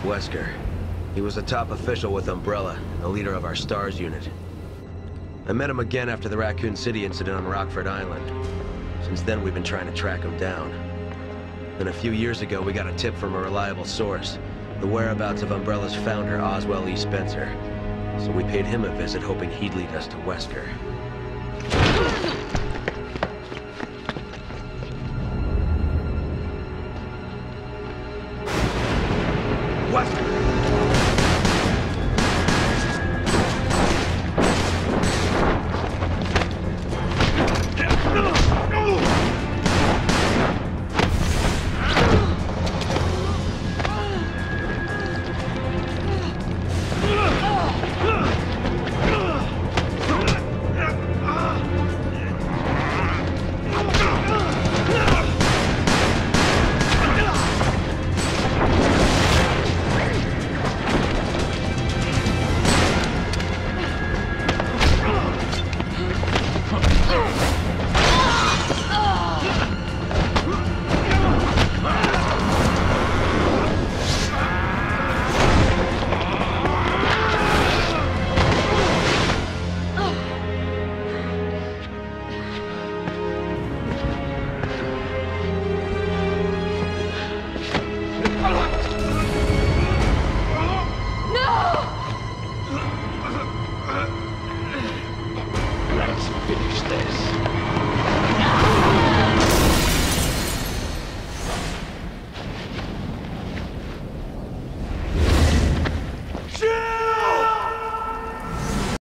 Wesker. He was a top official with Umbrella, the leader of our STARS unit. I met him again after the Raccoon City incident on Rockford Island. Since then, we've been trying to track him down. Then a few years ago, we got a tip from a reliable source, the whereabouts of Umbrella's founder, Oswell E. Spencer. So we paid him a visit, hoping he'd lead us to Wesker.